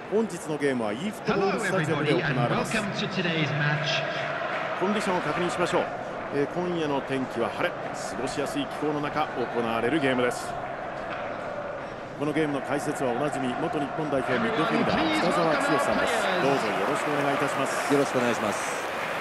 本日のゲームは e フットボールスタジアムで行われます。コンディションを確認しましょう。今夜の天気は晴れ、過ごしやすい気候の中行われるゲームです。このゲームの解説はおなじみ元日本代表ミッドフィルダー北澤剛さんです。どうぞよろしくお願いいたします。 よろしくお願いします。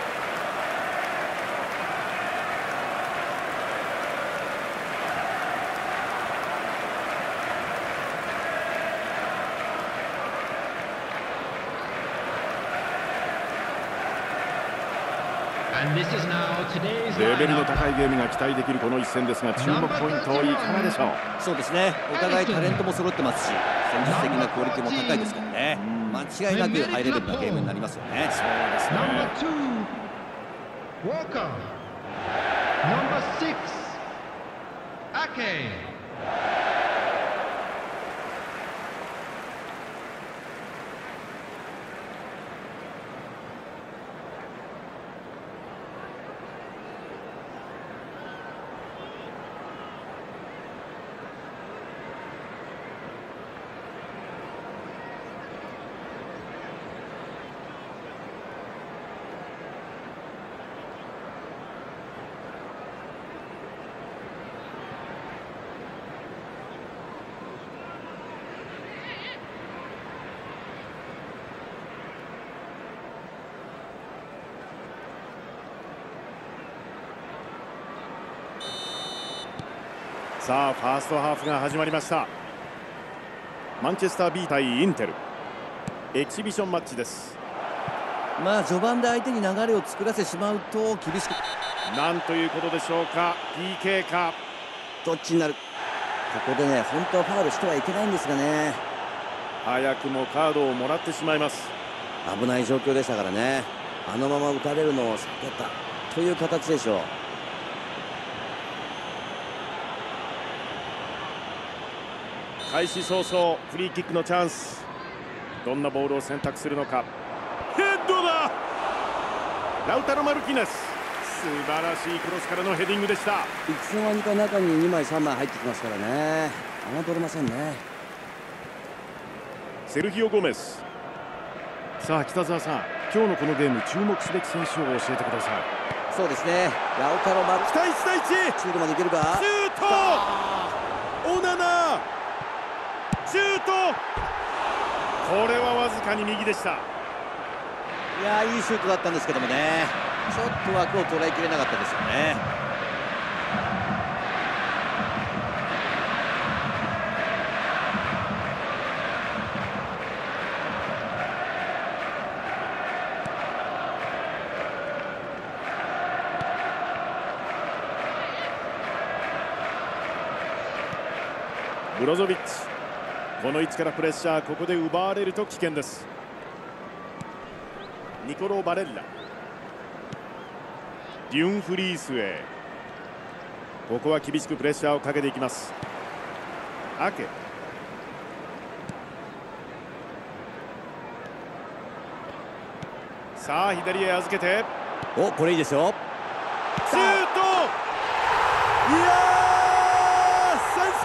レベルの高いゲームが期待できるこの一戦ですが、注目ポイントいかがでしょう。 そうですね、お互いタレントも揃ってますし、戦術的なクオリティも高いですからね、間違いなくハイレベルなゲームになりますよね。 そうですね。さあファーストハーフが始まりました。マンチェスター B 対インテル、エキシビションマッチです。 まあ序盤で相手に流れを作らせてしまうと厳しく、 なんということでしょうか。 PK か。 どっちになる。ここでね、本当はファウルしてはいけないんですがね、 早くもカードをもらってしまいます。 危ない状況でしたからね、あのまま打たれるのを避けたという形でしょう。 開始早々フリーキックのチャンス。どんなボールを選択するのか。ヘッドだ。ラウタロ・マルティネス、素晴らしいクロスからのヘディングでした。 いつの間にか中に2枚3枚入ってきますからね、侮れませんね。 セルヒオ・ゴメス。さあ北澤さん、今日のこのゲーム注目すべき選手を教えてください。 そうですね、ラウタロ・マルティネス、 期待1対1。 シュートまでいけるか。 シュート。オナナシュート。これはわずかに右でした。 いやー、いいシュートだったんですけどもね、ちょっと枠を捉えきれなかったですよね。 ブロゾビッチ、この位置からプレッシャー、ここで奪われると危険です。ニコロ・バレッラ、デュンフリースへ。ここは厳しくプレッシャーをかけていきます。アケ、さあ左へ預けて、 お、これいいですよ。 シュート。いやー、先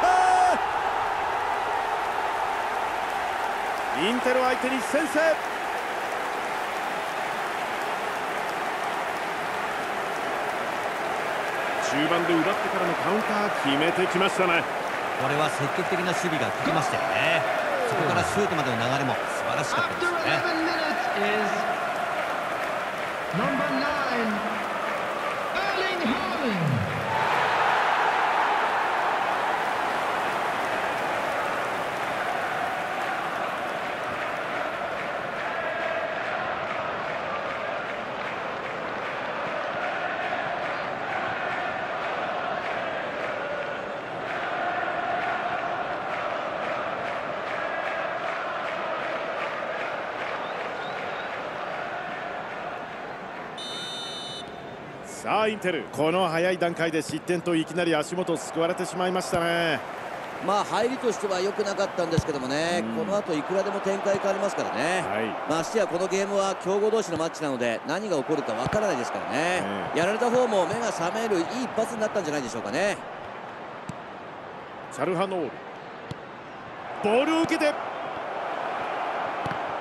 制。インテル相手に先制。中盤で奪ってからのカウンター決めてきましたね。 これは積極的な守備が効きましたよね。そこからシュートまでの流れも素晴らしかったですね。 さあインテル、この早い段階で失点といきなり足元を救われてしまいましたね。 まあ入りとしては良くなかったんですけどもね、この後いくらでも展開変わりますからね、ましてやこのゲームは強豪同士のマッチなので何が起こるかわからないですからね、やられた方も目が覚めるいい一発になったんじゃないでしょうかね。 チャルハノール、ボールを受けて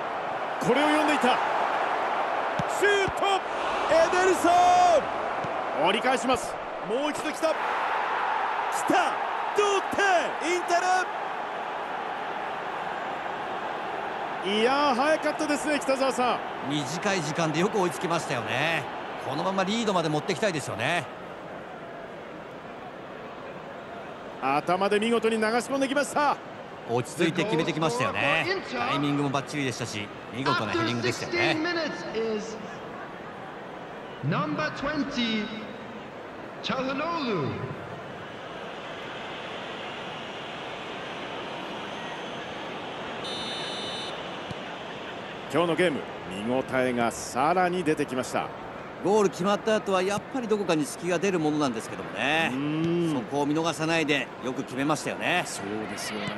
これを読んでいた。シュート、エデルソン折り返します。もう一度来た、同点、インテル。いやー、早かったですね、北澤さん。 短い時間でよく追いつきましたよね。このままリードまで持っていきたいですよね。 頭で見事に流し込んできました。 落ち着いて決めてきましたよね。タイミングもバッチリでしたし、見事なヘディングでしたよね。 Number 20, Çalhanoğlu。 今日のゲーム、見応えがさらに出てきました。 ゴール決まった後はやっぱりどこかに隙が出るものなんですけどもね、そこを見逃さないでよく決めましたよね。 そうですよね。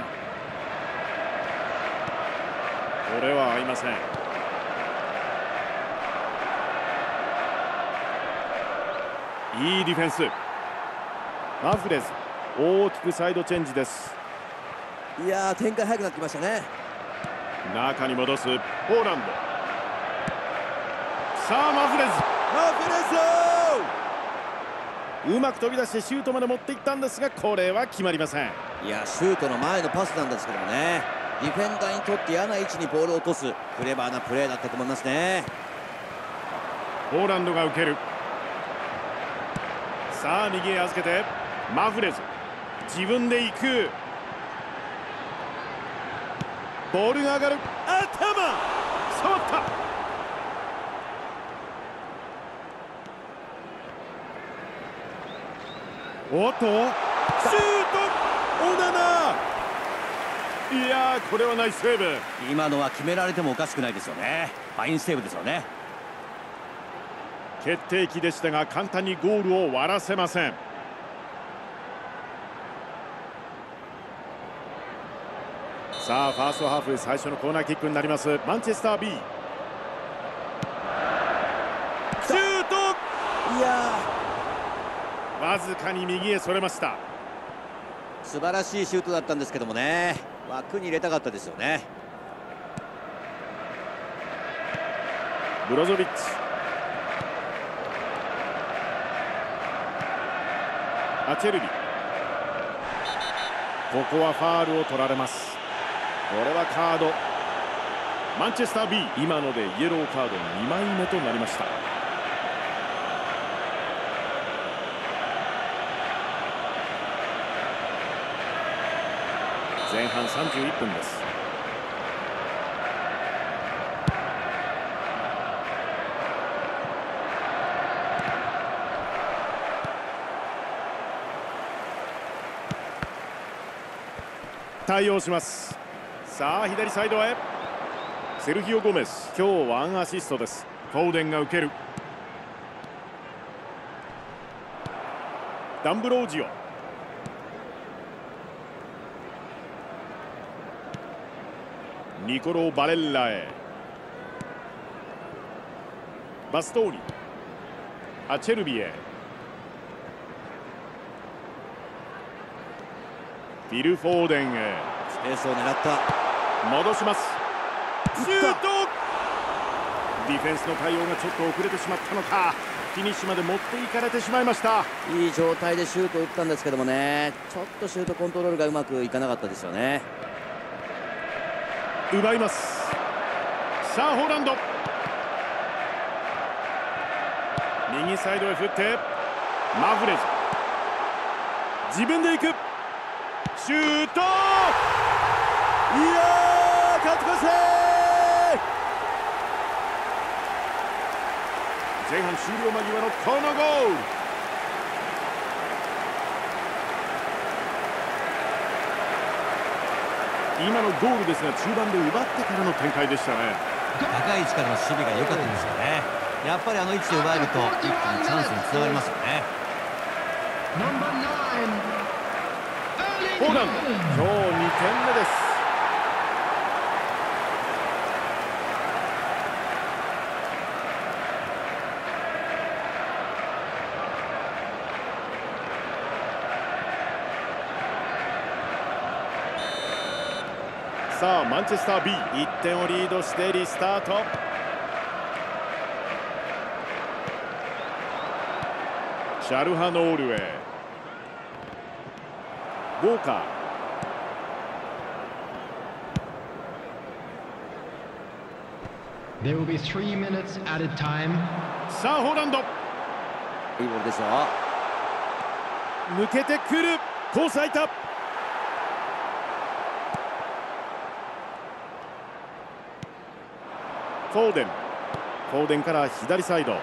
これは合いません。いいディフェンス。マフレズ、大きくサイドチェンジです。 いやー、展開早くなってきましたね。 中に戻すポーランド。さあマフレズ、うまく飛び出してシュートまで持っていったんですが、これは決まりません。 いや、シュートの前のパスなんですけどもね、ディフェンダーにとって嫌な位置にボールを落とすクレバーなプレーだったと思いますね。 ポーランドが受ける。さあ右へ預けてマフレズ、自分で行く。ボールが上がる。頭触った。おっとシュート、オナナ。いやー、これはナイスセーブ。 今のは決められてもおかしくないですよね。ファインセーブですよね。 決定機でしたが簡単にゴールを割らせません。さあファーストハーフ最初のコーナーキックになります。マンチェスター B、 シュート。 いやー、わずかに右へそれました。 素晴らしいシュートだったんですけどもね、枠に入れたかったですよね。 ブロゾビッチ、アチェルビ、ここはファールを取られます。これはカード。マンチェスター B、 今のでイエローカード2枚目となりました。前半31分です。対応します。さあ左サイドへセルヒオ・ゴメス、今日1アシストです。フォーデンが受ける。ダンブロージオ、ニコロ・バレッラへ、バストーニ、アチェルビへ、フィル・フォーデンへ、 スペースを狙った。 戻します。シュート。ディフェンスの対応がちょっと遅れてしまったのか、フィニッシュまで持っていかれてしまいました。 いい状態でシュートを打ったんですけどもね、ちょっとシュートコントロールがうまくいかなかったですよね。 奪います。さあホーランド、右サイドへ振ってマフレズ、自分で行く。シュート。いやー、勝ち越し。前半終了間際のこのゴール。今のゴールですが中盤で奪ってからの展開でしたね。 高い位置からの守備が良かったんですよね。やっぱりあの位置で奪えると一気にチャンスにつながりますよね。 ポーランド、今日2点目です。ささあマンチェスター B1 点をリードしてリスタート。シャルハノールへ。ウォーカー。 There will be 3 minutes added time. さあホーランド、 いいボールでしょう。 抜けてくる。コース空いた。フォーデンから左サイド。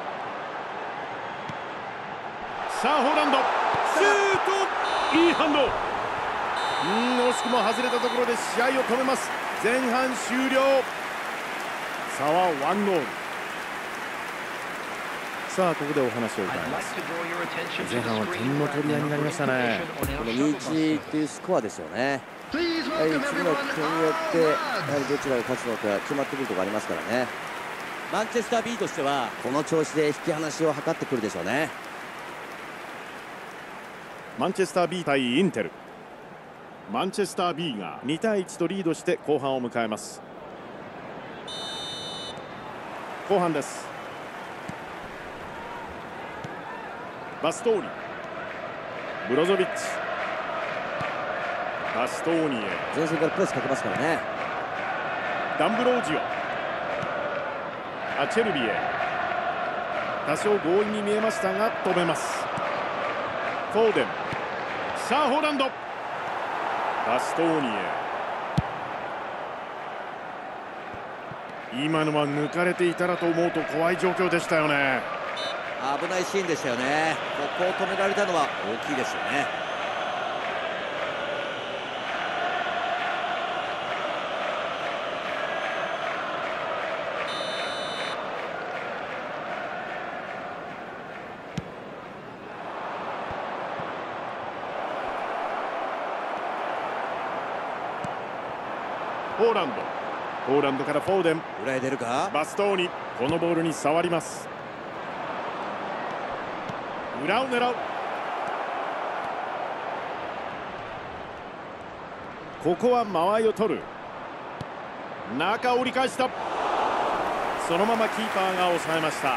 さあホーランド、シュート。いいハンド。惜しくも外れたところで試合を止めます。前半終了。差は1ゴール。さあここでお話を伺います。前半は点の取り合いになりましたね。 この 2-1 っていうスコアですよね。次の点によってやはりどちらが勝つのか決まってくるところありますからね。マンチェスター B としてはこの調子で引き離しを図ってくるでしょうね。 マンチェスター B 対インテル。マンチェスター B が2対1とリードして後半を迎えます。後半です。バストーニ、ブロゾビッチ、バストーニへ。 前線からプレスかけますからね。 ダンブロージオ、アチェルビへ。多少強引に見えましたが止めます。フォーデン。さあホーランド、バストーニへ。今のは抜かれていたらと思うと怖い状況でしたよね。 危ないシーンでしたよね。ここを止められたのは大きいですよね。 ポーランドからフォーデン。 裏へ出るか。 バストーニ、このボールに触ります。裏を狙う。ここは間合いを取る。中折り返した。そのままキーパーが抑えました。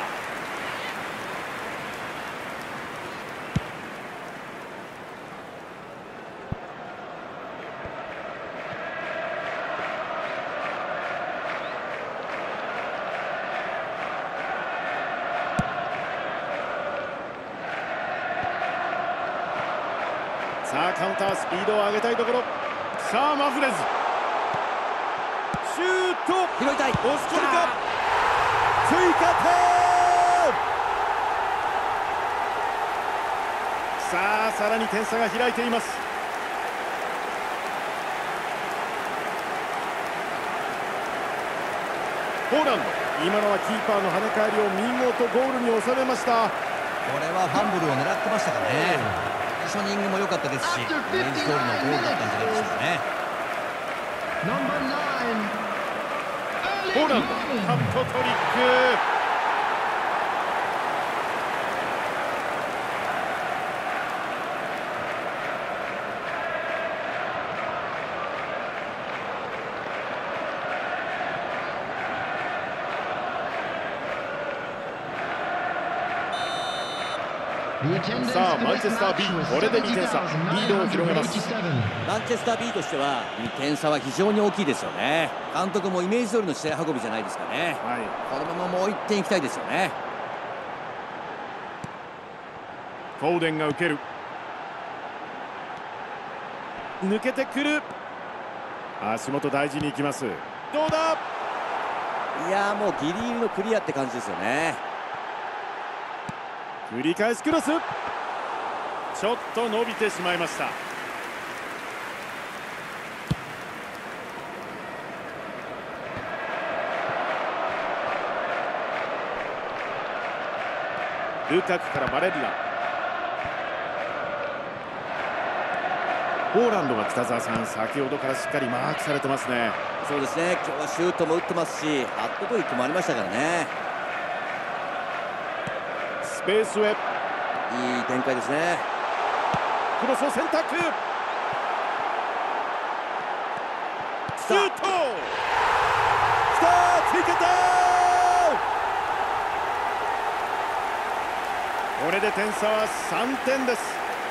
さあカウンタースピードを上げたいところ。さあマフレズ、シュート。 拾いたい。 押し込みか。追加点。さあさらに点差が開いています。ポーランド、今のはキーパーの跳ね返りを見事ゴールに収めました。 これはファンブルを狙ってましたかね。ポジショニングも良かったですし、イメージ通りのゴールだったんじゃないでしょうかね。 ポーランド、カットトリック。さあマンチェスター B、 これで2点差、リードを広げます。 マンチェスター B としては2点差は非常に大きいですよね。監督もイメージ通りの試合運びじゃないですかね。はい、このままもう1点いきたいですよね。 フォーデンが受ける。抜けてくる。足元大事にいきます。どうだ。 いやもうギリギリのクリアって感じですよね。 繰り返しクロス。ちょっと伸びてしまいました。ルカクからバレッラ。ポーランドが北澤さん、先ほどからしっかりマークされてますね。 そうですね、今日はシュートも打ってますし、ハットトリックもありましたからね。 スペースへ。いい展開ですね。 クロスを選択。さシュート。きた、追加点。これで点差は3点です。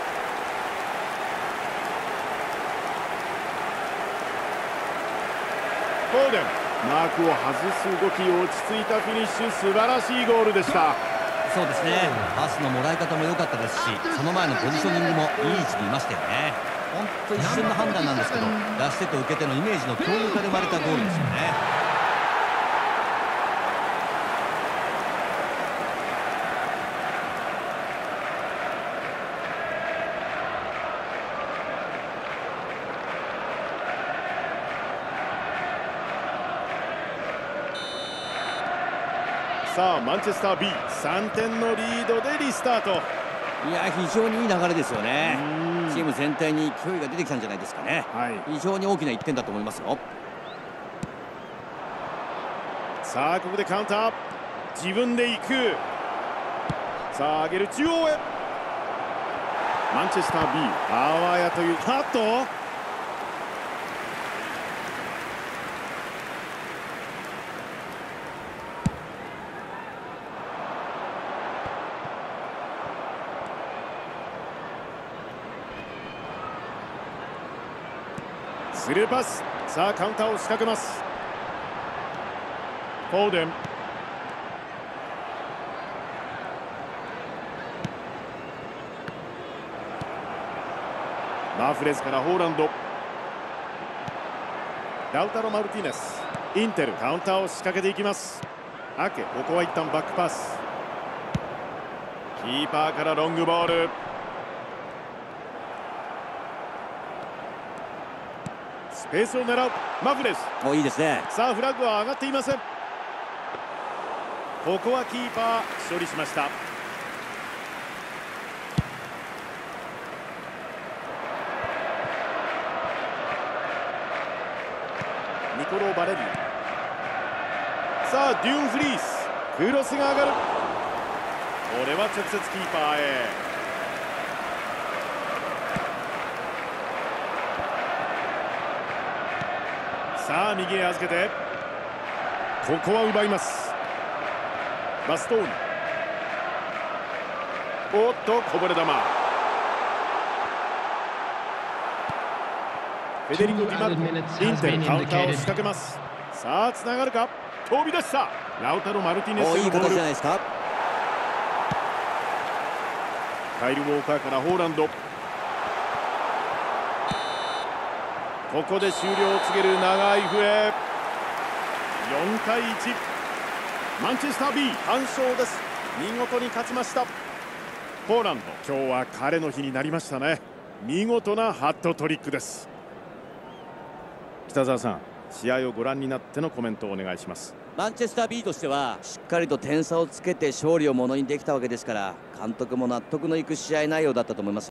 フォーデン、マークを外す動き、落ち着いたフィニッシュ、素晴らしいゴールでした。 そうですね、パスのもらい方も良かったですし、その前のポジショニングもいい位置にいましたよね。本当一瞬の判断なんですけど、出し手と受け手のイメージの共有化で生まれたゴールですよね。 さあマンチェスター B3 点のリードでリスタート。 いや、非常にいい流れですよね。チーム全体に勢いが出てきたんじゃないですかね。非常に大きな1点だと思いますよ。 さあここでカウンター、自分で行く。さあ上げる、中央へ。マンチェスター B あわやというカット。スルーパス。さあカウンターを仕掛けます。フォーデン、マーフレズからホーランド、ラウタロ・マルティネス、インテルカウンターを仕掛けていきます。アケ、ここは一旦バックパス。キーパーからロングボール。スペースを狙うマフレス。 もういいですね。 さあフラッグは上がっていません。ここはキーパー処理しました。ニコロー・バレリ。さあデューンフリース、クロスが上がる。これは直接キーパーへ。さあ右へ預けて、ここは奪います。バストーニ、おっとこぼれ球。フェデリコ・ディマルコ、インテルカウンターを仕掛けます。さあつながるか、飛び出した。ラウタロ・マルティネスのボール。 いい形じゃないですか。 カイル・ウォーカーからホーランド。ここで終了を告げる長い笛。4対1、マンチェスター B 完勝です。見事に勝ちました。ポーランド、今日は彼の日になりましたね。見事なハットトリックです。北澤さん、試合をご覧になってのコメントをお願いします。 マンチェスター B としてはしっかりと点差をつけて勝利をものにできたわけですから、監督も納得のいく試合内容だったと思います。